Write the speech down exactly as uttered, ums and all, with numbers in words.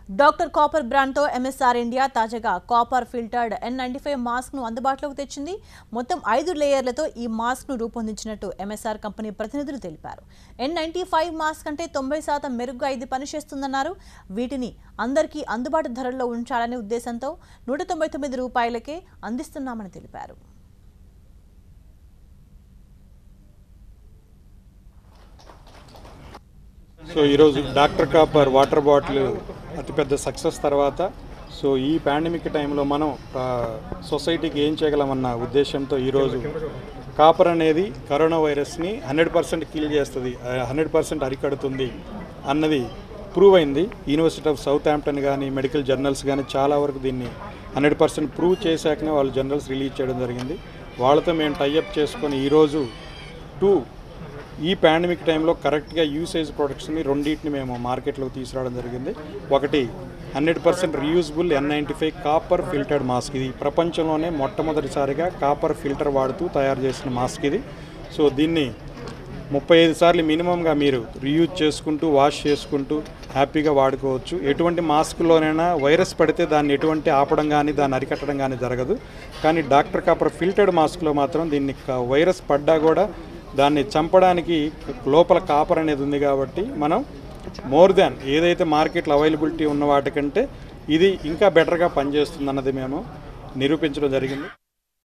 Doctor copper brand తో MSR India తాజాగా copper filtered N ninety five mask ను అందుబాటులోకి తెచ్చింది. మొత్తం ఐదు లేయర్లతో ఈ మాస్క్ ను రూపొందించినట్టు ఎంఎస్ఆర్ కంపెనీ ప్రతినిధులు తెలిపారు. ఎన్ నైంటీ ఫైవ్ మాస్క్ అంటే తొంభై శాతం మెరుగ్గా ఇది పనిచేస్తుందన్నారు. వీటిని అందరికీ అందుబాటు ధరల్లో ఉంచాలనే ఉద్దేశంతో నూట తొంభై తొమ్మిది రూపాయలకే అందిస్తున్నామని తెలిపారు. సో ఈరోజు డాక్టర్ కాపర్ వాటర్ బాటిల్ అతిపెద్ద సక్సెస్ తర్వాత సో ఈ పాండమిక్ టైంలో మనం సొసైటీకి ఏం చేయగలమన్న ఉద్దేశంతో ఈరోజు కాపర్ అనేది కరోనా వైరస్ని హండ్రెడ్ పర్సెంట్ కిల్ చేస్తుంది, హండ్రెడ్ పర్సెంట్ అరికడుతుంది అన్నది ప్రూవ్ అయింది. యూనివర్సిటీ ఆఫ్ సౌత్ హాంప్టన్ కానీ మెడికల్ జర్నల్స్ కానీ చాలా వరకు దీన్ని హండ్రెడ్ పర్సెంట్ ప్రూవ్ చేశాకనే వాళ్ళు జర్నల్స్ రిలీజ్ చేయడం జరిగింది. వాళ్ళతో మేము టైఅప్ చేసుకొని ఈరోజు టూ ఈ పాండమిక్ టైంలో కరెక్ట్గా యూసేజ్ ప్రొడక్ట్స్ని రెండింటిని మేము మార్కెట్లోకి తీసుకురావడం జరిగింది. ఒకటి hundred percent reusable N ninety five copper filtered mask. ఇది ప్రపంచంలోనే మొట్టమొదటిసారిగా కాపర్ ఫిల్టర్ వాడుతూ తయారు చేసిన మాస్క్ ఇది. సో దీన్ని ముప్పై ఐదు సార్లు మినిమంగా మీరు రీయూజ్ చేసుకుంటూ వాష్ చేసుకుంటూ హ్యాపీగా వాడుకోవచ్చు. ఎటువంటి మాస్క్లోనైనా వైరస్ పడితే దాన్ని ఎటువంటి ఆపడం కానీ దాన్ని అరికట్టడం కానీ జరగదు. కానీ డాక్టర్ కాపర్ ఫిల్టర్డ్ మాస్క్లో మాత్రం దీన్ని వైరస్ పడ్డా కూడా దాన్ని చంపడానికి లోపల కాపర్ అనేది ఉంది కాబట్టి మనం మోర్ దాన్ ఏదైతే మార్కెట్లో అవైలబిలిటీ ఉన్న వాటికంటే ఇది ఇంకా బెటర్గా పనిచేస్తుంది అన్నది మేము నిరూపించడం జరిగింది.